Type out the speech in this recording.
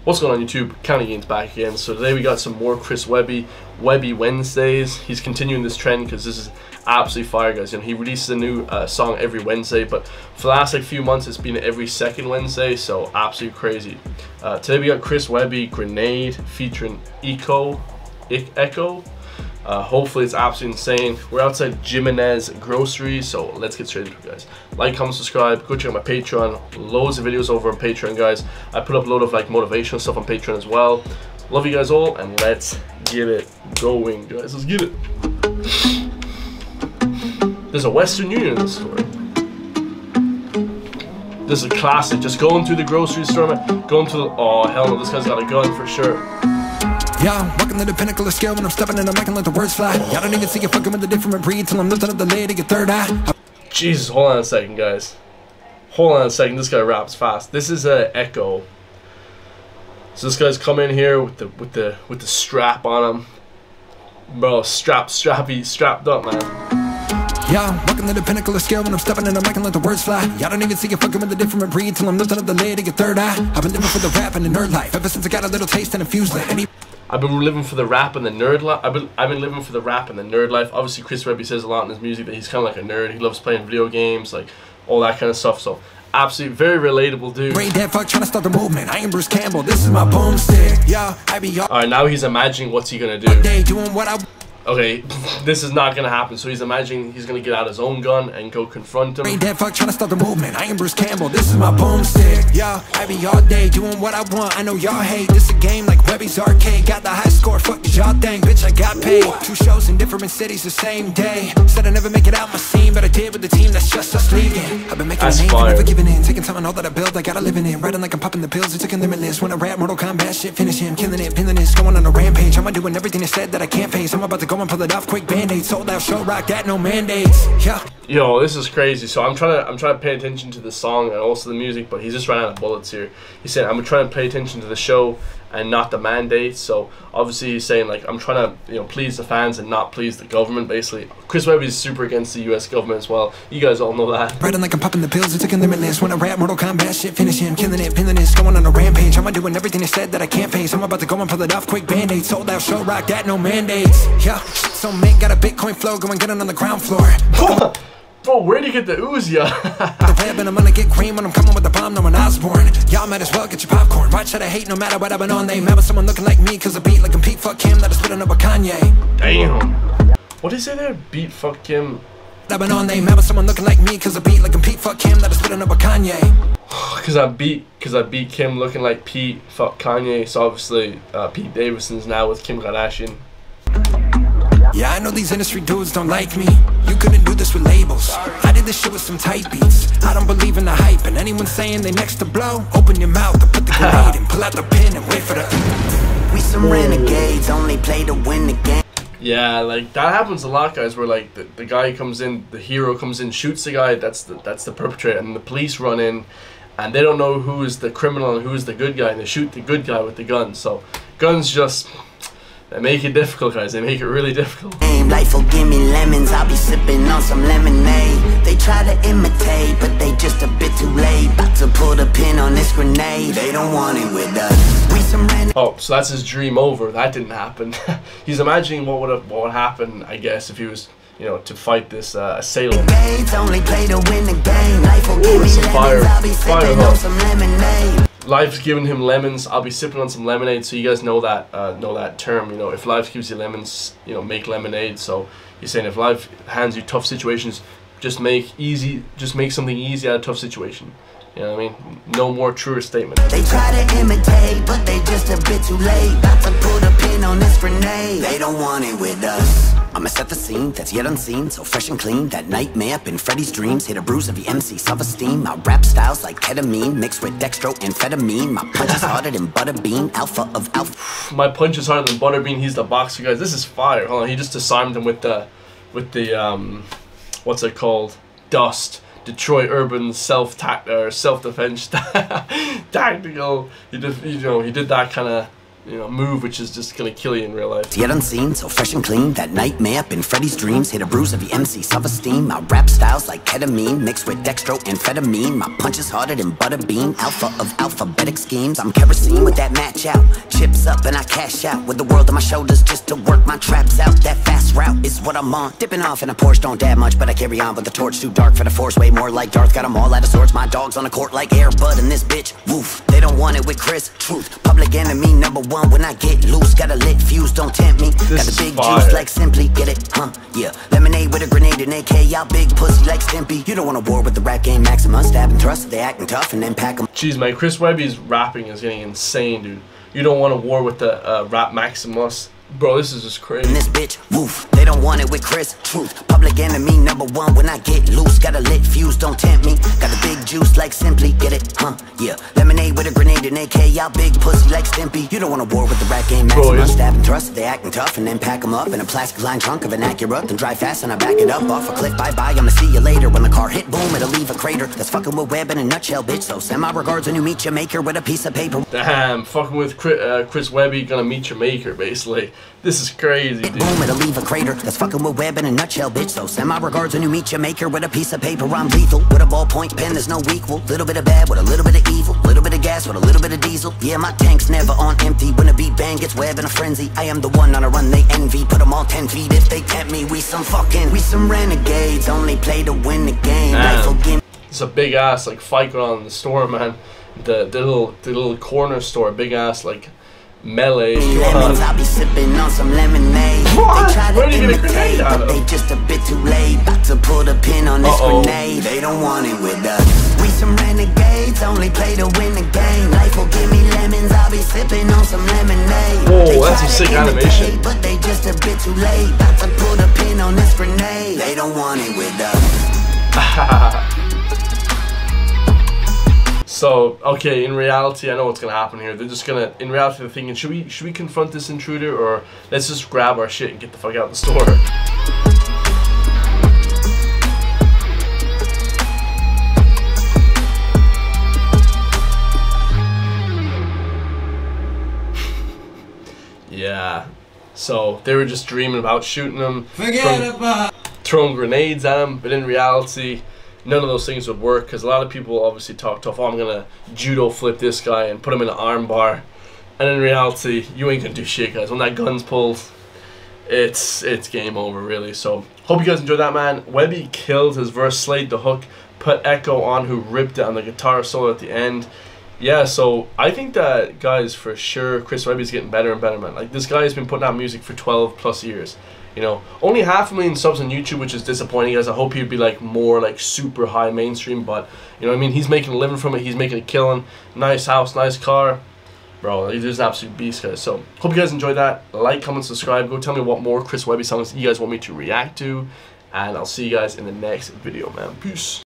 What's going on YouTube? County Gains back again. So today we got some more Chris Webby Wednesdays. He's continuing this trend because this is absolutely fire, guys. You know, he releases a new song every Wednesday, but for the last like few months it's been every second Wednesday, so absolutely crazy. Today we got Chris Webby Grenade featuring Ekoh. Hopefully it's absolutely insane. We're outside Jimenez Grocery, so let's get straight into it, guys. Like, comment, subscribe, go check out my Patreon. Loads of videos over on Patreon, guys. I put up a load of like motivational stuff on Patreon as well. Love you guys all, and let's get it going, guys. Let's get it. There's a Western Union in this story. This is a classic. Just going through the grocery store, man. Going to the, oh hell no, this guy's got a gun for sure. Yeah, I'm walking to the pinnacle of skill when I'm stepping in, I'm making let the words fly. Y'all don't even see you fucking with a different breed till I'm lifting up the lid to your third eye. Jesus, hold on a second, guys. Hold on a second. This guy raps fast. This is Ekoh. So this guy's coming in here with the strap on him, bro. Strapped up, man. Yeah, I'm walking to the pinnacle of skill when I'm stepping in, I'm making let the words fly. Y'all don't even see you fucking with a different breed till I'm lifting up the lid to your third eye. I've been living for the rap and the nerd life ever since I got a little taste and infused it. I've been living for the rap and the nerd life. I've been living for the rap and the nerd life. Obviously, Chris Webby says a lot in his music that he's kind of like a nerd. He loves playing video games, like all that kind of stuff. So, absolutely very relatable, dude. Brain dead fuck trying to start the movement. I am Bruce Campbell. This is my boomstick. Yeah, I be all right. Now he's imagining what's he gonna do. day doing what I. Okay, this is not gonna happen. So he's imagining he's gonna get out his own gun and go confront him. Brain dead fuck trying to start the movement. I am Bruce Campbell. This is my boomstick. Yeah, I be all day doing what I want. I know y'all hate this a game like Webby's arcade. Got the high score. Fuck did y'all think, bitch? I got paid. 2 shows in different cities the same day. Said I never make it out my scene, but I did with the team that's just us leaving. I've been making a name, never giving in. Taking time and all that I build, I gotta live in it. Riding like I'm popping the pills. It's like a limitless. When I rap Mortal Kombat shit, finish him, killing it, pinning this, going on a rampage. I'm doing everything they said that I can't face. I'm about to go and pull it off quick. Band-aid, sold out show, rock that, no mandates. Yeah. Yo, this is crazy. So I'm trying to pay attention to the song and also the music, but he's just running out of bullets here. He said I'm trying to pay attention to the show and not the mandates. So obviously he's saying like I'm trying to please the fans and not please the government. Basically, Chris Webby is super against the U.S. government as well. You guys all know that. Riding like I'm popping the pills, it's like a limitless. When I rap Mortal Kombat shit, finish him, killing it, pinning this, going on a rampage. I'm doing everything they said that I can't face. I'm about to go and pull it off quick. Band-aid, sold out show, rock that, no mandates. Yeah, so man got a Bitcoin flow, going get it on the ground floor. Bro, where'd you get the ooze, yeah? The web and I'm gonna get green when I'm coming with the bomb, no one Osborne. Y'all might as well get your popcorn. Watch that I hate no matter what I've been on. They mad with someone looking like me, cause I beat like I'm Pete, fuck him, that I spit on up a Kanye. Damn. What did he say there? Beat, fuck him. I've been on, they mad with someone looking like me, cause I beat like I'm Pete, fuck him, that I spit on up a Kanye. Cause I beat Kim looking like Pete, fuck Kanye. So obviously Pete Davidson's now with Kim Kardashian. Yeah, I know these industry dudes don't like me. You couldn't do this with labels. I did this shit with some tight beats. I don't believe in the hype, and anyone saying they next to blow, open your mouth and put the grenade and pull out the pin and wait for the. We some renegades, only play to win the game. Yeah, like that happens a lot, guys. Where like the guy comes in, the hero comes in, shoots the guy. That's the perpetrator, and the police run in, and they don't know who is the criminal and who is the good guy, and they shoot the good guy with the gun. So guns just. They make it difficult, guys. They make it really difficult. Life will give me lemons, I'll be sipping on some lemonade. They try to imitate, but they just a bit too late. About to pull the pin on this grenade. They don't want it with us. We some oh, so that's his dream over. That didn't happen. He's imagining what would happen, I guess, if he was, to fight this assailant. Only play to win the game. Life will give me lemons, I'll be sipping on some lemonade. Life's giving him lemons. I'll be sipping on some lemonade. So you guys know that term. If life gives you lemons, make lemonade. So he's saying if life hands you tough situations, just make something easy out of a tough situation. You know what I mean? No more truer statement. They try to imitate, but they just a bit too late. About to put a pin on this grenade. They don't want it with us. I'ma set the scene that's yet unseen, so fresh and clean. That nightmare up in Freddy's dreams. Hit a bruise of the MC, self-esteem. My rap style's like ketamine, mixed with dextroamphetamine. My punch is harder than butterbean, alpha of alpha. My punch is harder than butterbean. He's the boxer, guys. This is fire. Hold on, he just disarmed him with the what's it called? Dust. Detroit Urban self-defense tactical. He did that kind of you know, move, which is just gonna kill you in real life. Yet unseen, so fresh and clean, that nightmare up in Freddy's dreams. Hit a bruise of the MC self-esteem. My rap style's like ketamine, mixed with dextroamphetamine. My punch is harder than butterbean, alpha of alphabetic schemes. I'm kerosene with that match out, chips up and I cash out, with the world on my shoulders just to work my traps out. That fast route is what I'm on, dipping off in a Porsche, don't dab much, but I carry on with the torch. Too dark for the force, way more like Darth, got them all out of sorts. My dogs on the court like Air Bud and this bitch, woof. They don't want it with Chris, truth, public enemy number one when I get loose. Got a lit fuse, don't tempt me. Got the big juice like Simply, get it, huh, yeah. Lemonade with a grenade and AK, y'all big pussy like Stimpy. You don't want a war with the rap game Maximus, stab and thrust, they acting tough and then pack them. Jeez man, Chris Webby's rapping is getting insane, dude. You don't want a war with the rap Maximus. Bro, this is just crazy. This bitch, woof. They don't want it with Chris, truth. Public enemy number one when I get loose. Got a lit fuse, don't tempt me. Got a big juice like Simply, get it, huh, yeah. Lemonade with a grenade and AK, y'all big pussy like Stimpy. You don't want a war with the rap game Maximus, stab and thrust, they acting tough and then pack them up in a plastic lined trunk of an Acura. Then drive fast and I back it up off a cliff, bye-bye, I'ma see you later. When the car hit boom, it'll leave a crater. That's fucking with Webb in a nutshell, bitch. So send my regards when you meet your maker with a piece of paper. Damn, fucking with Chris Webby, gonna meet your maker, basically. This is crazy, dude. Boom, it'll leave a crater. That's fucking with Webb in a nutshell, bitch. So send my regards when you meet your maker with a piece of paper. I'm lethal with a ballpoint pen, there's no equal. Little bit of bad with a little bit of evil. Little bit of gas with a little bit of diesel. Yeah, my tank's never on empty. When a beat bang gets Webb in a frenzy, I am the one on a run they envy. Put them all 10 feet if they tempt me. We some renegades, only play to win the game. It's a big ass like fight going on in the store, man. The little corner store, big ass like melee. Lemons, I'll be sipping on some lemonade. What? They try to Where did you get a imitate, grenade out but of? they just a bit too late. About to put a pin on this grenade. They don't want it with us. We some renegades, only play to win the game. Life will give me lemons, I'll be sipping on some lemonade. Whoa, that's some sick animation. But they just a bit too late. About to put a pin on this grenade. They don't want it with us. So, okay, in reality, I know what's gonna happen here. They're just gonna, in reality, they're thinking, should we confront this intruder, or let's just grab our shit and get the fuck out of the store? Yeah. So they were just dreaming about shooting them, throwing grenades at them, but in reality, none of those things would work, because a lot of people obviously talk tough. Oh, I'm gonna judo flip this guy and put him in an arm bar, and in reality, you ain't gonna do shit, guys. When that gun's pulled, it's game over, really. So hope you guys enjoyed that, man. Webby killed his verse, slayed the hook, put Ekoh on, who ripped it on the guitar solo at the end. Yeah, so I think that, guys, for sure, Chris Webby's getting better and better, man. Like, this guy has been putting out music for 12 plus years. You know, only 500,000 subs on YouTube, which is disappointing, guys. I hope he'd be like more like super high mainstream, but you know what I mean, he's making a living from it, he's making a killing. Nice house, nice car. Bro, he's just an absolute beast, guys. So hope you guys enjoyed that. Like, comment, subscribe. Go tell me what more Chris Webby songs you guys want me to react to, and I'll see you guys in the next video, man. Peace.